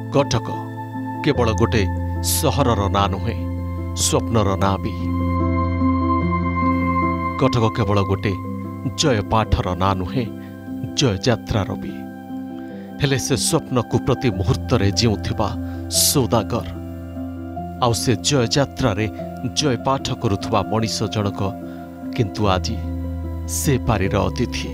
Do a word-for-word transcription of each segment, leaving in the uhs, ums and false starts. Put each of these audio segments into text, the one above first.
कटक केवल गोटे सहरर ना नुहे स्वप्नर ना भी। कटक केवल गोटे जय पाठर ना नुहे जय यात्रार भी। हेले से स्वप्न को प्रति मुहूर्त जीउथिबा सौदागर आउ से जय यात्रा रे जय पाठ करुथुबा मनीष जनक किंतु आज से पारीर अतिथि।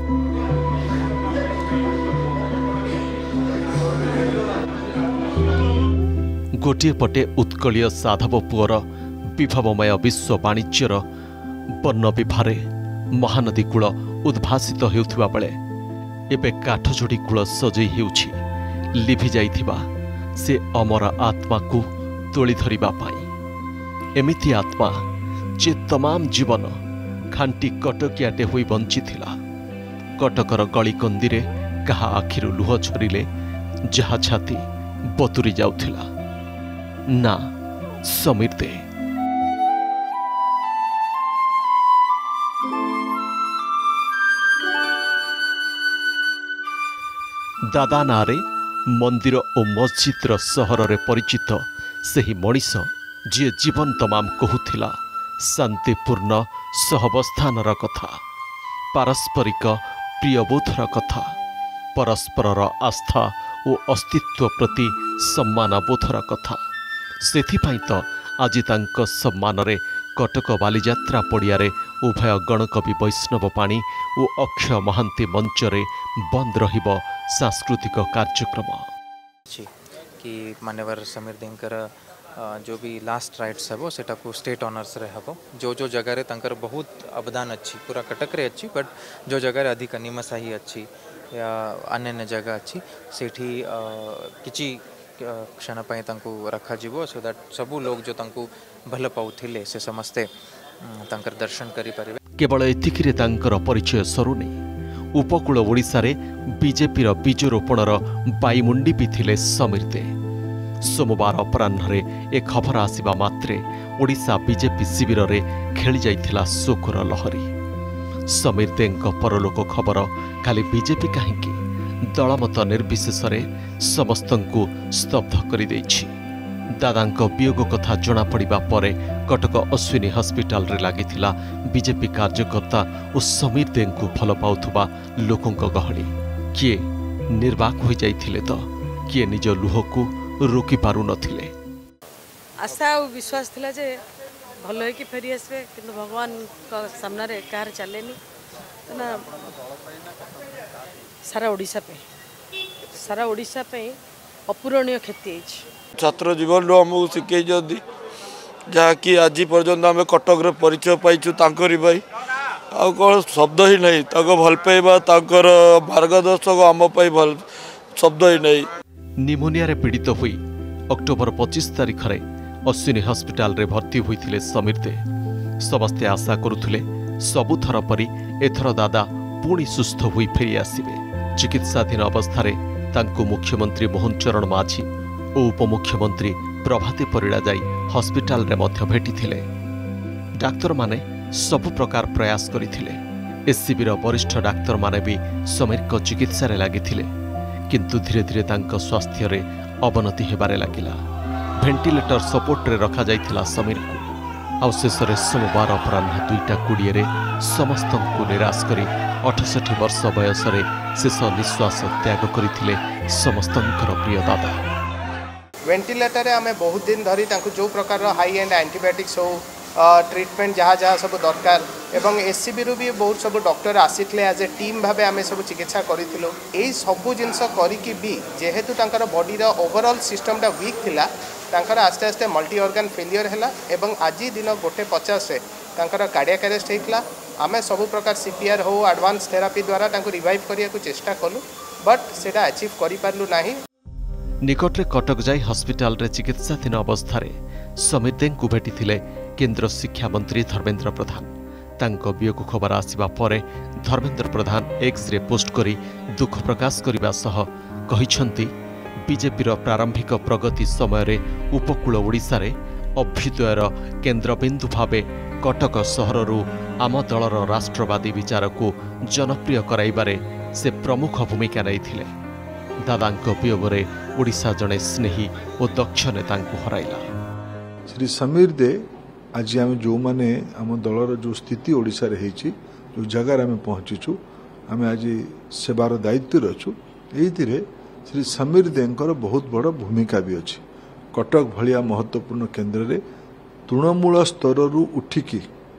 गोटे पटे उत्कलीय साधव पुअर विभवमय विश्व वाणिज्यर बन्न विभारे महानदी कूल उद्भासित हेउथिबा बेले एबे काठजोड़ी कूल सजई हेउछि लिभि जाइथिबा से अमर आत्मा को तोली धरिबा पाई। एमिति आत्मा जे तमाम जीवन खांटी कटकियाटे होई बंचिथिला। कटकर गली कंदीरे कहा आखिरु लुह झरिले जहा छाती बतुरी जाउथिला ना समीर दे। दादा नारे मंदिर और मस्जिद्र सहर रे परिचित सही मनीष जी जीवन तमाम कहूथिला शांतिपूर्ण सहवस्थानर कथा, पारस्परिक प्रियबोधर कथा, परस्परर आस्था और अस्तित्व प्रति सम्मानबोधर कथा। सेथिपाई तो आज तांको सम्मान रे कटक बालीजात्रा पड़ियारे उभय गणकवि वैष्णव पाणी और अक्षय महांती मंच रे बंद रहिबो सांस्कृतिक कार्यक्रम। कि मान्यवर समीर देंकर जो भी लास्ट राइट्स हे सेटा को स्टेट ऑनर्स रे हबो। जो जो जगह रे तंकर बहुत अवदान अच्छी पूरा कटक रे अच्छी बट जो जगह रे अधिक निमसाही अच्छी या अन्य जगह अच्छी सेठी किछि क्षण पाई तंकु रखा जीवो सो दैट सबु लोग जो तंकु भल पाउथिले से समस्ते तंकर दर्शन करि परिबे। केवल एतिकिरे तंकर परिचय सरुनी। उपकूल ओडिशा रे बीजेपी रो बीज रोपणर बाईमुंडी भी थिले समीर दे। सोमवार अपराह्न ए खबर आसिबा मात्रे ओडिशा बीजेपी शिविर रे खेली जाइथिला शोकर लहरी। समीर देंक परलोक खबर खाली बीजेपी काहींकी दलमत निर्विशेष समस्तंकु स्तब्ध करि दैछि। दादांक वियोग कथा जना पड़िबा परे कटक अश्विनी हॉस्पिटल रे लागिथिला बीजेपी कार्यकर्ता और समीर देंकु भल पाउथुबा लोकंक गहली। किए निर्वाक हो जाइथिले तो किए निज लुहकु रोकी पारु नथिले। आशा और विश्वास थिला जे भल है कि फेरी आसबे किंतु भगवान का सामना रे कार चलेनी ना सारा ओडिशा पे सारा ओडिशा पे अपूरणीय क्षति है। छात्र जीवन रो हमको शिखे जदि जहाँकि आज पर्यंत आम कटक परिचय पाइचु तांकरी भाई आ कौन शब्द ही नहीं ताको भल पाइबा ताकर मार्गदर्शक आम पाई भल शब्द ही नहीं। निमोनिया रे पीड़ित हुई अक्टोबर पच्चीस तारीख रे अश्विनी हॉस्पिटल रे भर्ती होइथिले समीर दे। समस्ते आशा करुथिले सबुथर परी एथर दादा पुणी सुस्थ होई फेरी आसिबे। चिकित्साधीन अवस्था रे तांको मुख्यमंत्री मोहन चरण माझी और उपमुख्यमंत्री प्रभाती परिड़ा जाई हॉस्पिटल रे मध्य भेटिथिले। डाक्तर माने सब प्रकार प्रयास करिथिले। एससीबी रो वरिष्ठ डाक्तर माने भी समीर को चिकित्सा रे लागिथिले किंतु धीरे धीरे तांको स्वास्थ्य रे अवनति हेबारे लागिला। वेंटिलेटर सपोर्ट रे रखा जाइथिला समीर को। आउ शेष रे सोमवार अपराह्न दुईटा कोड़िए रे समस्तंकु निराश करी अठसठी वर्ष बयस रे शेष निश्वास त्याग करिथिले समस्तंकर प्रिय दादा। वेंटिलेटर रे आमे बहुत दिन धरी तांकु जो प्रकार हाई एंड एंटीबायोटिक्स हो ट्रीटमेंट जहाँ जहाँ सब दरकार एवं एससीबी रु भी बहुत सब डॉक्टर आसीथिले एज ए टीम भाबे आमे सब चिकित्सा करिथिलो। एई सबु जिंस करिकि भी जेहेतु तांकर बॉडी रो ओवरऑल सिस्टम टा वीक थिला तांकर आस्ते आस्ते मल्टी ऑर्गन फेलियर हैला एवं आज दिन गोटे पचास रे तांकर कार्डियक अरेस्ट हेइतला। आमे सब प्रकार सीपीआर हो एडवांस थेरापी द्वारा तांको रिवाइव करिया को चेष्टा कलु बट सेटा अचीव करि पारलु नाही। निकटरे कटक जाई हॉस्पिटल रे चिकित्साधीन अवस्था रे समीर देंकु भेटिथिले केंद्र शिक्षा मंत्री धर्मेंद्र प्रधान। तांको वियोग खबर आसिबा परे धर्मेंद्र प्रधान एक्स रे पोस्ट करी दुख प्रकाश करिबा सह कहिसंती बीजेपी रो प्रारंभिक प्रगति समय रे उपकूल ओडिशा रे अभ्युदयर केन्द्रबिंदु भावे कटक सहररू आम दलर राष्ट्रवादी विचार को जनप्रिय कराइबारे से प्रमुख भूमिका नहीं। दादांक वियोगरे ओडिशा जड़े स्नेही और दक्ष नेता हराइला। श्री समीर दे आज आम जो मैंने आम दलर जो स्थिति ओडिशा रे होइछि जो जगार आम पहुँचीचु आम आज सेवार दायित्व अच्छु ये श्री समीर देंकर बहुत बड़ भूमिका भी अच्छी। कटक भलिया महत्वपूर्ण केन्द्र रे तृणमूल स्तर रु उठिकी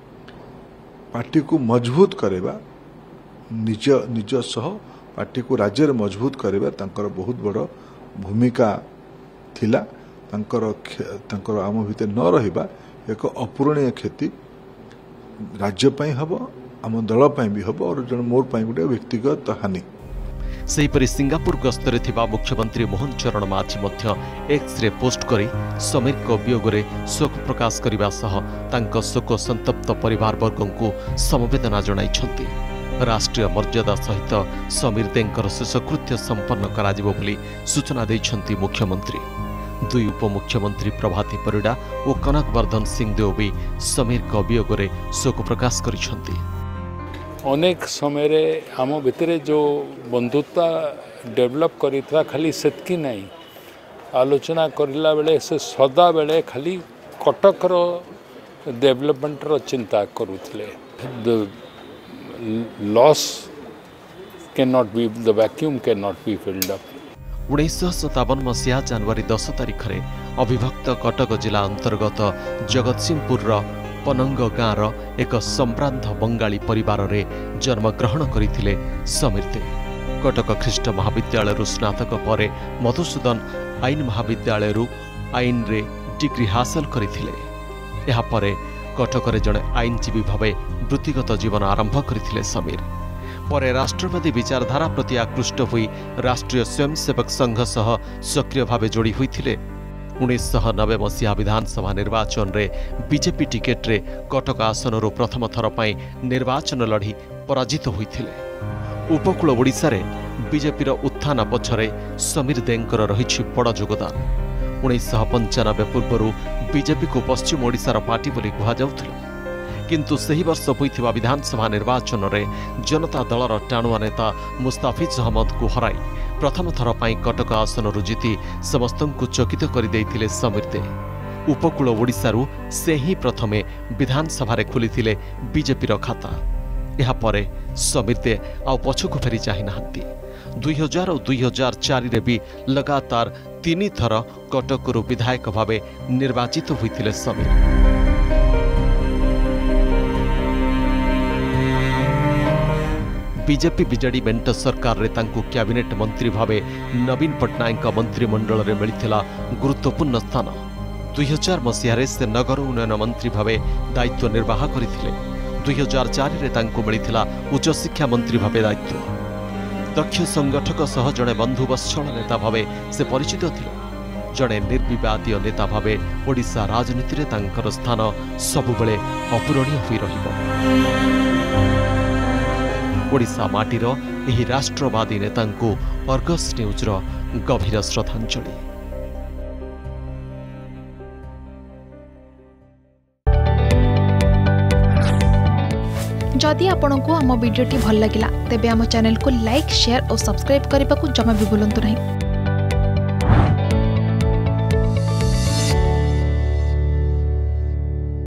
पार्टी को मजबूत करवा निज निज सह पार्टी को राज्य रे मजबूत करवा तांकर बहुत बड़ भूमिका थिला। तांकर तांकर आम भितर न रहिबा एक अपूरणीय क्षति राज्य पाई हबो आम दल पाई भी हबो और जन मोर पाई गोटे व्यक्तिगत हानि। सेहीपरि सिंगापुर गस्तरे थिबा मुख्यमंत्री मोहन चरण माझी मध्य एक्स रे पोस्ट करी समीर को वियोगरे शोक प्रकाश करने सह तांको शोक संतप्त परिवार वर्गों को समवेदना जणाइछंती। राष्ट्रीय मर्यादा सहित समीर देंकर शेषकृत्य संपन्न कराजिबो बोली सूचना दैछंती मुख्यमंत्री। दुई उपमुख्यमंत्री प्रभाती परिडा और कनकवर्धन सिंहदेव भी समीर को वियोगरे शोक प्रकाश करिछंती। अनेक समय आम भितर जो बंधुता डेवलप करिथा खाली सेतकी नहीं आलोचना करला बेले से सदा बेले खाली कटकर डेवलपमेंट रो चिंता करुथले। The loss can not be the vacuum can not be filled up. उन्नीस सतावन मसीहा जनवरी दस तारिख में अविभक्त कटक जिला अंतर्गत जगतसिंहपुर पनंग गाँवर एक संभ्रांत बंगाली परिवार रे जन्मग्रहण करथिले समीर दे। कटक ख्रीष्ट महाविद्यालय स्नातक पर मधुसूदन आईन महाविद्यालय आईन रे डिग्री हासिल करथिले। एहा परे कटक रे जड़े आईनजीवी भाव वृत्तिगत जीवन आरंभ करथिले समीर। परे राष्ट्रवादी विचारधारा प्रति आकृष्ट हुई राष्ट्रीय स्वयंसेवक संघ सह सक्रिय भाव जोड़ी होइथिले। उन्नीस नब्बे मसीहा विधानसभा निर्वाचन रे बीजेपी टिकेट रे कटक आसन प्रथम थर पाई निर्वाचन लड़ी पराजित होइथिले। उपकूल ओडिशा रे बीजेपी उत्थान पछरे समीर देंकर रहिछि बड़ योगदान। उन्नीस पंचानबे पूर्व बीजेपी को पश्चिम ओडिशार पार्टी बोली कहा जाउथिला, किंतु सही वर्ष होइथिबा विधानसभा निर्वाचन रे जनता दलर टाणुआ नेता मुस्ताफिज अहमद को हराई प्रथम थर पाई कटक आसन जीति समस्त को चकित कर देइथिले समीर दे। उपकूल ओडिशारू से ही प्रथमे विधानसभा रे खोलिथिले बीजेपी रो खाता। एहा परे समीर दे आ पछकु फेरी चाहि नाहंती। दुई हजार और दुई हजार चार रे भी लगातार तीन थर कटक विधायक भावे निर्वाचित होइथिले समीर। बीजेपी बिजेडी मेंट सरकार रे तांकु कैबिनेट मंत्री भावे नवीन पट्टनायक मंत्रिमंडल रे मिलिथिला गुरुत्वपूर्ण स्थान। दुई हजार मसीह से नगर उन्नयन मंत्री भावे दायित्व निर्वाह करथिले। दुई हजार चार रे तांकु मिलिथिला उच्च शिक्षा मंत्री भावे दायित्व। दक्ष संगठक सह जड़े बंधुवत्सल नेता भावे से परिचित थिले। जड़े निर्विवादीय नेता भावे ओडिशा राजनीति रे तांकर स्थान सबुबले अपूरणीय होई रहिबो। ओडिशा माटीर एही राष्ट्रवादी नेतांकु अर्गस न्यूज रो गभीर श्रद्धांजलि। जदि आपंक आम भिडी भल लगा तेब आम चैनल को लाइक शेयर और सब्सक्राइब करने को जमा भी भूलु नहीं।